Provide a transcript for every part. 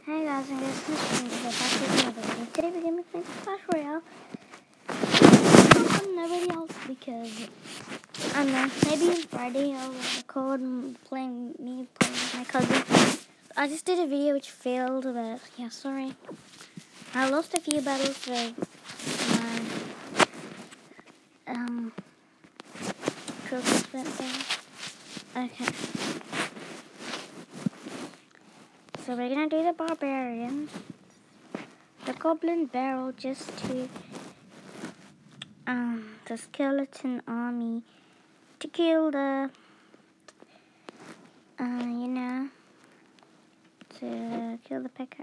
Hey guys, and this is back with another video. Today we're going to be playing Clash Royale. Nobody else because I don't know. Maybe on Friday I'll record playing with my cousin. I just did a video which failed, but yeah, sorry. I lost a few battles, so my trophies went down. Okay. So we're gonna do the barbarians, the goblin barrel, just to the skeleton army to kill the to kill the picker.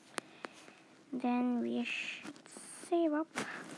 Then we should save up.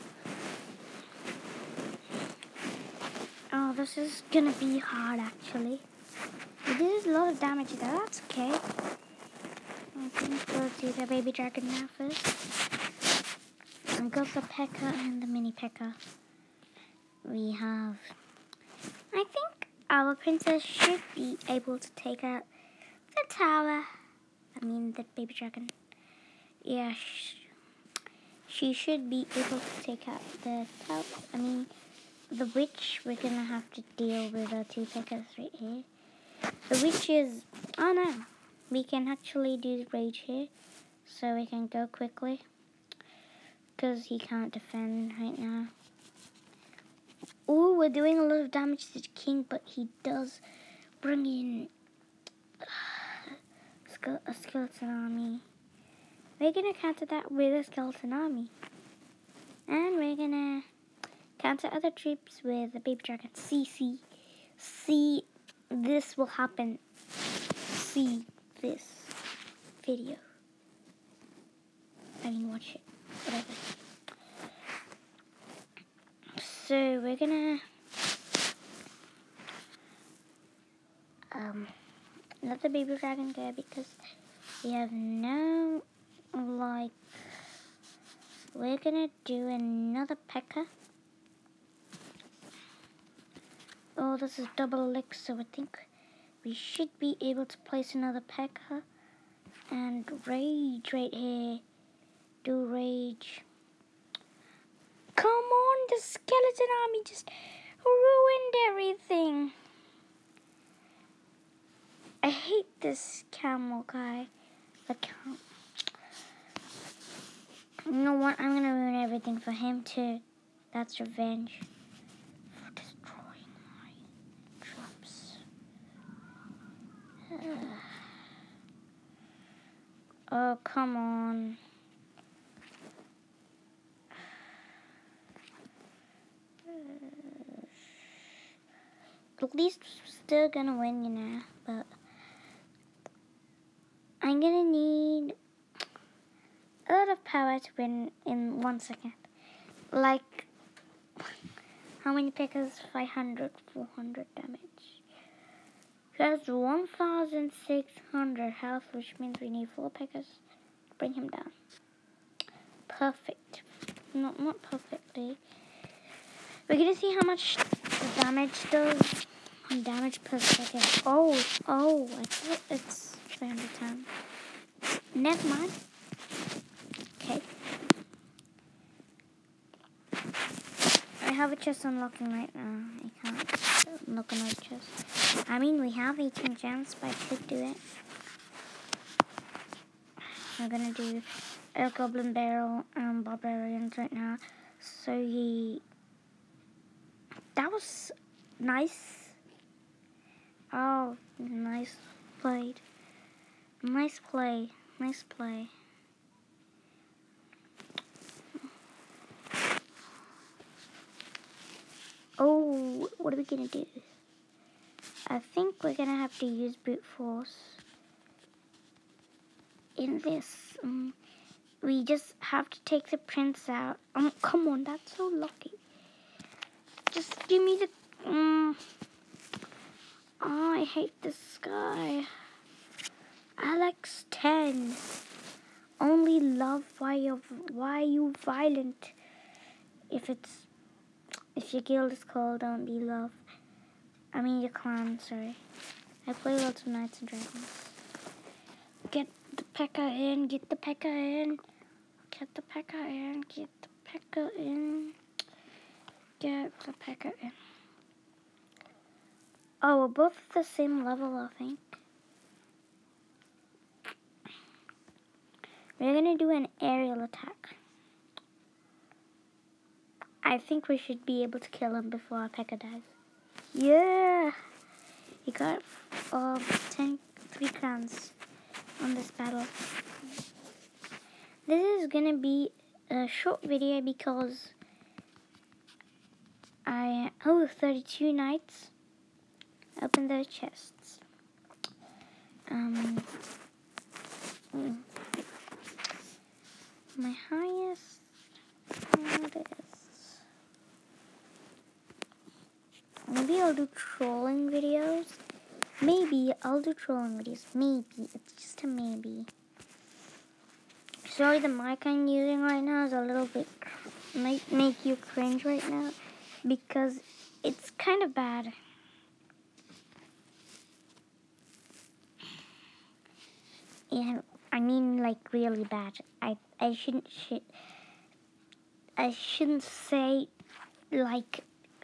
Oh, this is gonna be hard actually. It is a lot of damage though. That's okay. I think we'll do the baby dragon now first. We got the P.E.K.K.A. and the mini P.E.K.K.A. We have... I think our princess should be able to take out the tower. I mean the baby dragon. Yeah, she should be able to take out the tower. I mean the witch, we're gonna have to deal with the two P.E.K.K.As right here. The witch is... oh no. We can actually do the rage here, so we can go quickly, because he can't defend right now. Oh, we're doing a lot of damage to the king, but he does bring in a skeleton army. We're going to counter that with a skeleton army. And we're going to counter other troops with a baby dragon. See, this will happen. See this video. I mean, watch it. Whatever. So we're gonna let the baby dragon go because we have no we're gonna do another P.E.K.K.A. Oh, this is double elixir, so I think we should be able to place another P.E.K.K.A. and rage right here. Do rage. Come on, the skeleton army just ruined everything. I hate this camel guy. You know what? I'm gonna ruin everything for him too. That's revenge for destroying my troops. Oh, come on. At least still gonna win, you know, but I'm gonna need a lot of power to win in 1 second. Like, how many P.E.K.K.As? 500, 400 damage. He has 1,600 health, which means we need 4 P.E.K.K.As to bring him down. Perfect. Not perfectly. We're gonna see how much the damage does. Damage per second. Oh, I thought it's 300 times. Never mind. Okay. I have a chest unlocking right now. I can't unlock another chest. I mean, we have 18 gems, but I could do it. I'm gonna do a goblin barrel and barbarians right now. So that was nice. Oh, nice played. Nice play. Nice play. Oh, what are we gonna do? I think we're gonna have to use brute force in this. We just have to take the prince out. Come on, that's so lucky. Just give me the... Oh, I hate this guy. Alex 10. Only love why you violent. If your guild is called Don't Be Love. I mean your clan, sorry. I play lots of Knights and Dragons. Get the P.E.K.K.A in. Get the P.E.K.K.A in. Get the P.E.K.K.A in. Get the P.E.K.K.A in. Get the P.E.K.K.A in. Oh, we're both at the same level, I think. We're gonna do an aerial attack. I think we should be able to kill him before our P.E.K.K.A dies. Yeah! He got 3 crowns on this battle. This is gonna be a short video because 32 knights. Open those chests. My highest. Maybe I'll do trolling videos. Maybe I'll do trolling videos. Maybe. It's just a maybe. Sorry, the mic I'm using right now is a little bit, might make you cringe right now because it's kind of bad. Yeah, I mean like really bad. I shouldn't say like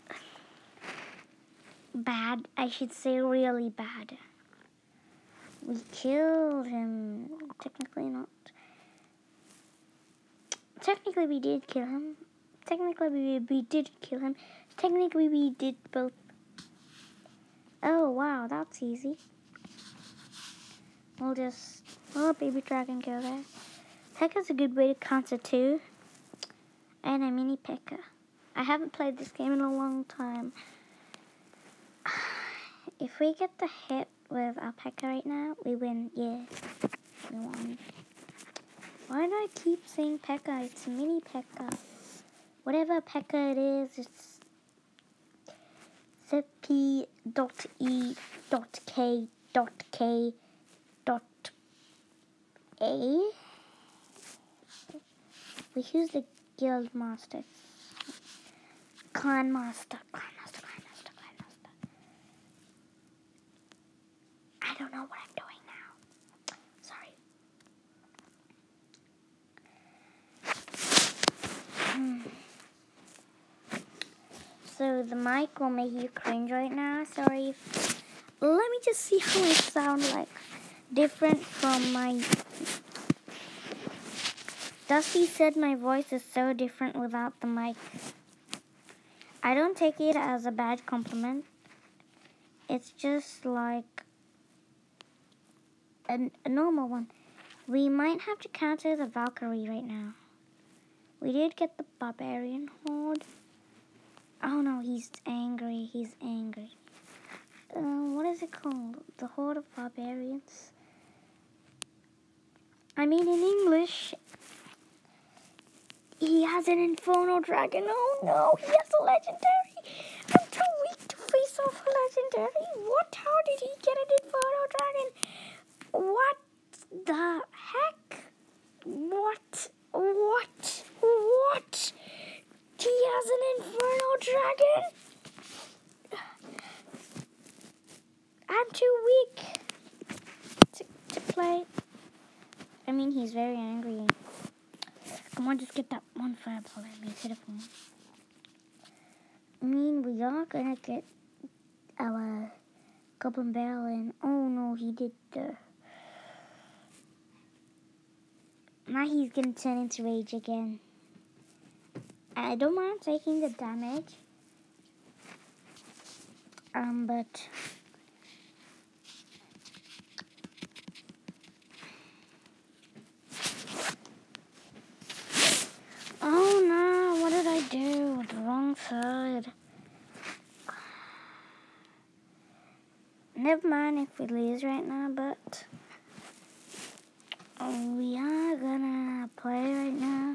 bad. I should say really bad. We killed him. Technically not. Technically we did kill him. Technically we did kill him. Technically we did both. Oh wow, that's easy. We'll just, baby dragon go there. P.E.K.K.A's a good way to counter too. And a mini P.E.K.K.A. I haven't played this game in a long time. If we get the hit with our P.E.K.K.A right now, we win. Yeah, we won. Why do I keep saying P.E.K.K.A? It's a mini P.E.K.K.A. Whatever P.E.K.K.A it is, it's ZP.E.K.K.A. We use the guild master. Clan master. I don't know what I'm doing now. Sorry. So the mic will make you cringe right now. Sorry. Let me just see how I sound like. Different from my... Dusty said my voice is so different without the mic. I don't take it as a bad compliment. It's just like a normal one. We might have to counter the Valkyrie right now. We did get the Barbarian Horde. Oh no, he's angry. He's angry. What is it called? The Horde of Barbarians? I mean, in English, he has an Inferno Dragon. Oh no, he has a Legendary. I'm too weak to face off a Legendary. What? How did he get an Inferno Dragon? What the heck? What? He has an Inferno Dragon? I'm too weak to play. I mean, he's very angry. Come on, just get that one fireball and make it a phone. I mean, we are gonna get our Goblin Barrel in. Oh no, he did the... Now he's gonna turn into rage again. I don't mind taking the damage. But... Oh no, what did I do? The wrong side. Never mind if we lose right now, but we are gonna play right now.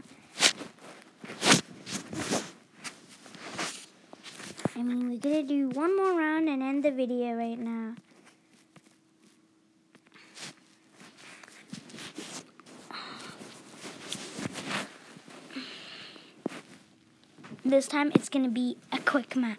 I mean, we're gonna do one more round and end the video right now. This time it's gonna be a quick match.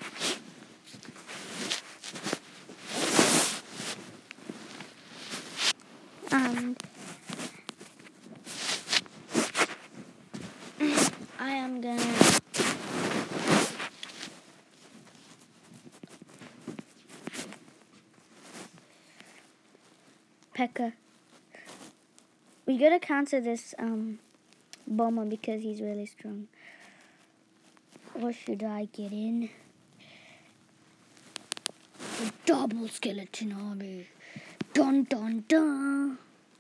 Pekka. We gotta cancel this bomber because he's really strong. Or should I get in? The double skeleton army. Dun dun dun.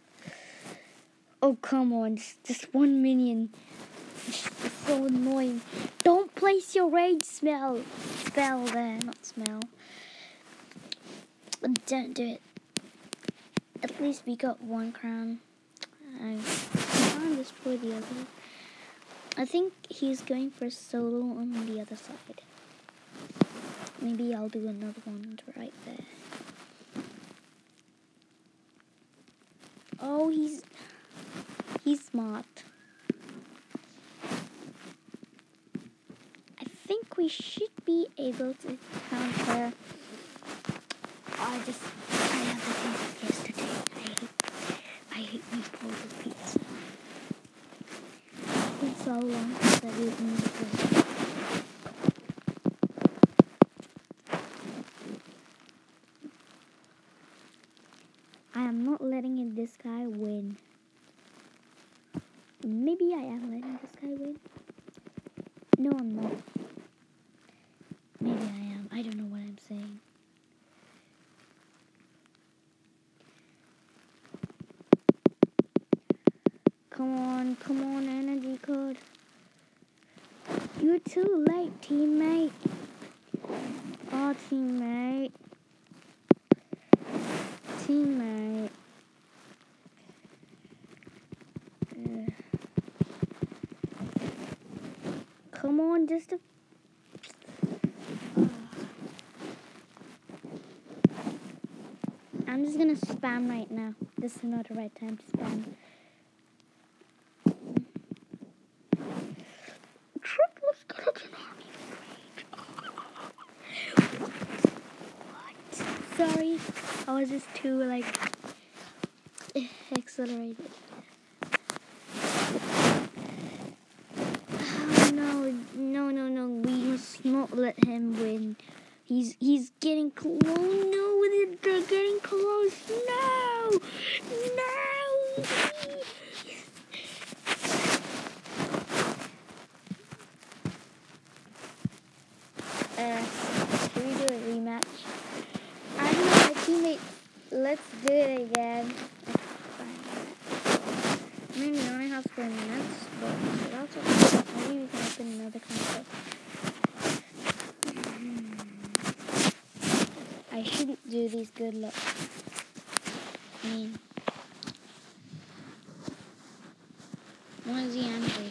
Oh come on, just one minion. It's so annoying. Don't place your rage spell there, not smell. Don't do it. At least we got one crown. I can't destroy the other. I think he's going for solo on the other side. Maybe I'll do another one right there. Oh, he's smart. I think we should be able to counter. I have the taste of yesterday. I hate meatballs with pizza. It's been so long since I've eaten meatballs. I am not letting this guy win. Maybe I am letting this guy win. No, I'm not. Maybe I am. I don't know what I'm saying. Come on, energy code. You're too late, teammate. Oh, teammate. Come on, just a... I'm just gonna spam right now. This is not the right time to spam. Triple skeleton army. What? Sorry, I was just too accelerated. Oh no! We must not let him win. He's getting close. No, they're getting close. No. Should we do a rematch? I don't know, my teammate. Let's do it again. I mean, we only have 4 minutes, but that's okay. Maybe we can open another console. I shouldn't do these good luck. I mean, why is he angry?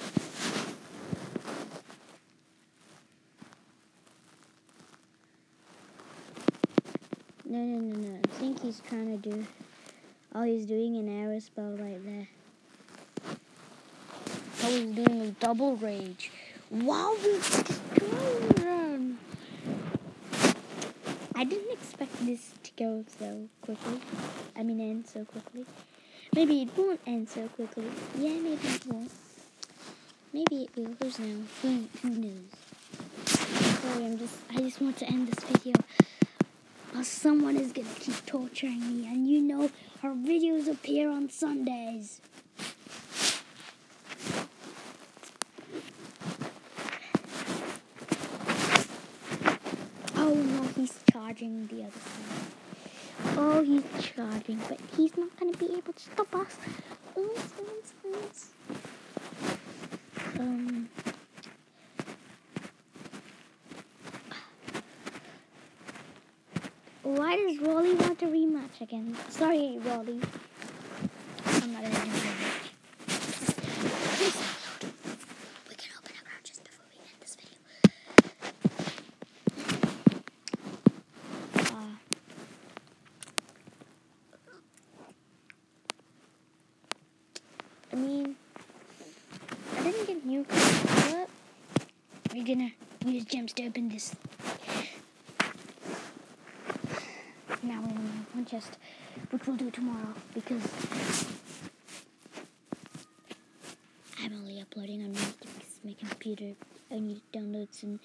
No. I think he's trying to do... Oh, he's doing an arrow spell right there. Oh, he's doing a double rage. Wow, we're destroying them. I didn't expect this to go so quickly. I mean, end so quickly. Maybe it won't end so quickly. Yeah, maybe it won't. Maybe it will. Who's now? Who knows? Sorry, I just want to end this video. Or someone is gonna keep torturing me, and you know our videos appear on Sundays. Oh no, he's charging the other side. Oh, he's charging, but he's not gonna be able to stop us. Why does Rolly want a rematch again? Sorry, Rolly. I'm not gonna do a rematch. We can open a ground just before we end this video. I mean, I didn't get new cards, but we're gonna use gems to open this. Now we're in one chest, which we'll do tomorrow because I'm only uploading on my computer. I need to download some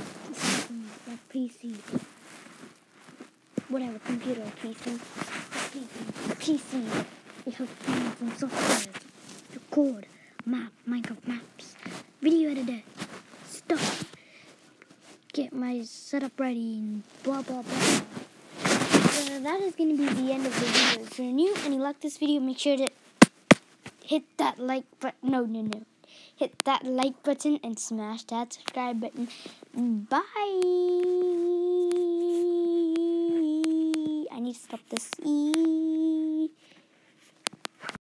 PC, whatever, computer or PC. PC. We have things and software. Record, map, Minecraft maps, video editor, stuff. Get my setup ready and blah blah blah. So that is going to be the end of the video. If you're new and you like this video, make sure to hit that like button. No. Hit that like button and smash that subscribe button. Bye. I need to stop this.